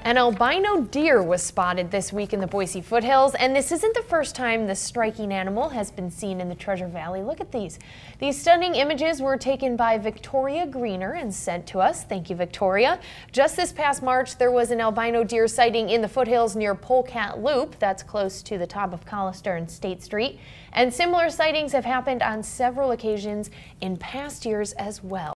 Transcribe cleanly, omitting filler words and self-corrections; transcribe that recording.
An albino deer was spotted this week in the Boise foothills, and this isn't the first time this striking animal has been seen in the Treasure Valley. Look at these. These stunning images were taken by Victoria Greener and sent to us. Thank you, Victoria. Just this past March, there was an albino deer sighting in the foothills near Polecat Loop. That's close to the top of Collister and State Street. And similar sightings have happened on several occasions in past years as well.